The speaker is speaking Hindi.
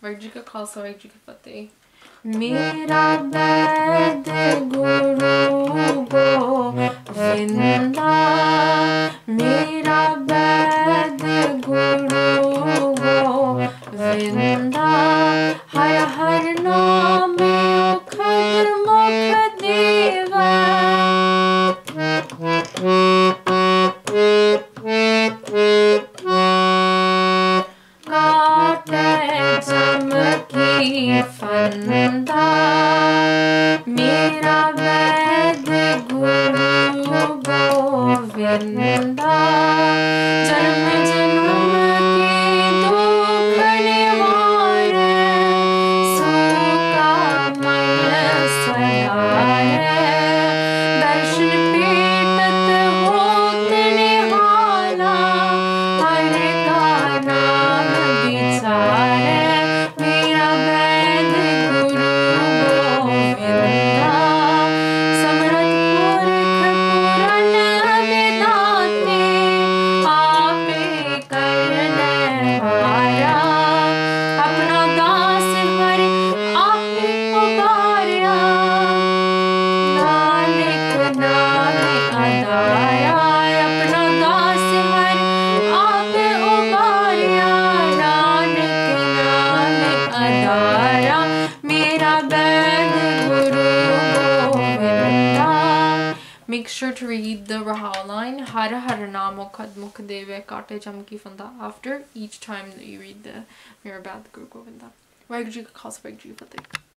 वाहिगुरू जी का खालसा वाहिगुरू जी की फतेह। मेरा बैद गुरु गोविंदा, मेरा बैद गुरु गोविंदा, हर हर नाम मुखद मुख देवा। फंदा मेरा वैद गुरु गोविंदा, जन्म जन्म के दुख निवारे, सूखा मन सहारे, दर्शन पेटत होत निहाला, हरे का नाम विचारे। मेरा बैद गुरु गोविंदा, समरथ पुरख पुरन विधाते, आपे करने हारा, अपना दास हरि आपे उबार्या, नानक नाम आधारा, अपना दास हरि आपे उबार्या, नानक नाम आधारा। मेरा बैद गुरु Govinda. Make sure to read the Rahal line, Har Har Namo Khad Mukh Deve Kate Jam Ki Fanda, after each time that you read the Mera Baid Guru Govinda. Waheguru ji का खालसा वाहिगुरू जी की फतेह।